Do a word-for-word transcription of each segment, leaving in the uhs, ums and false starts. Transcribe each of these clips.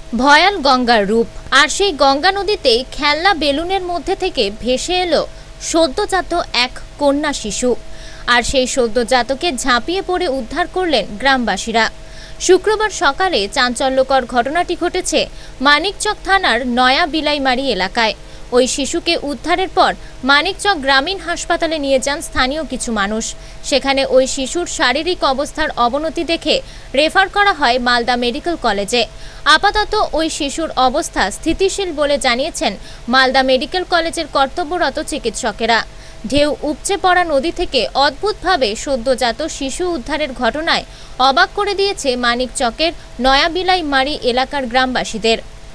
ভয়াল গঙ্গার রূপ। আর সেই গঙ্গা নদীতেই খেলনা বেলুনের মধ্যে থেকে ভেসে এলো সদ্যজাত এক কন্যা শিশু। আর সেই সদ্যজাতকে ঝাঁপিয়ে পড়ে উদ্ধার করলেন গ্রামবাসীরা। শুক্রবার সকালে চাঞ্চল্যকর ঘটনাটি ঘটেছে মানিকচক থানার নয়া বিলাইমারি এলাকায়। ওই শিশুকে উদ্ধারের পর মানিকচক গ্রামীণ হাসপাতালে নিয়ে যান স্থানীয় কিছু মানুষ। সেখানে ওই শিশুর শারীরিক অবস্থার অবনতি দেখে রেফার করা হয় মালদা মেডিকেল কলেজে। আপাতত ওই শিশুর অবস্থা স্থিতিশীল বলে জানিয়েছেন মালদা মেডিকেল কলেজের কর্তব্যরত চিকিৎসকেরা। ঢেউ উপচে পড়া নদী থেকে অদ্ভুতভাবে সদ্যজাত শিশু উদ্ধারের ঘটনায় অবাক করে দিয়েছে মানিকচকের নয়াবিলাইমারি এলাকার গ্রামবাসীদের।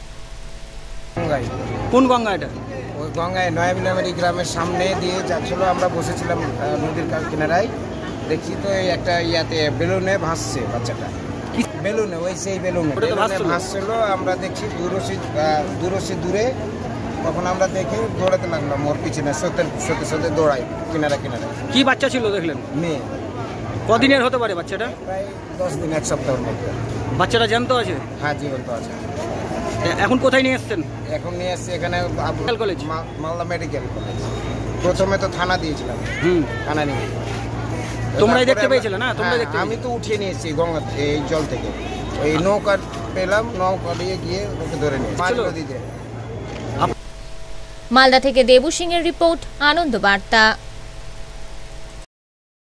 কোন গঙ্গা এটা? ওই গঙ্গায় নয়াবিলাইমারি গ্রামের সামনে দিয়ে যাচ্ছিল, আমরা বসেছিলাম নদীর কিনারায়, দেখছি তো এই একটা ইয়াতে বেলুনে ভাসছে বাচ্চাটা, বেলুনে ওই সেই বেলুনে ভাসছিল। আমরা দেখছি দূরসী দূরসী দূরে, তখন আমরা দেখে দৌড়াতে লাগলাম ওর পিছনে, সত্যি সত্যি সত্যি দৌড়াই কিনারা কিনারা। কি বাচ্চা ছিল দেখলেন? মেয়ে। কদিনের হতে পারে বাচ্চাটা? প্রায় দশ দিন এক সপ্তাহের মধ্যে। বাচ্চাটা জ্যান্ত আছে? হ্যাঁ, জীবন্ত আছে। এখন কোথায় নিয়ে এসছেন? এখন নিয়ে এসছি এখানে medical college, Malda medical college. প্রথমে তো থানা দিয়েছিলাম, হুম থানা নিয়ে। তোমরাই দেখতে পেয়েছিলে না? তোমরা দেখতে? আমি তো উঠিয়ে নিয়েছি গঙ্গা এই জল থেকে, ওই নৌকা পেলাম, নৌকা দিয়ে গিয়ে ওকে ধরে নিয়ে নদীতে। মালদা থেকে দেবু সিং এর রিপোর্ট, আনন্দ বার্তা।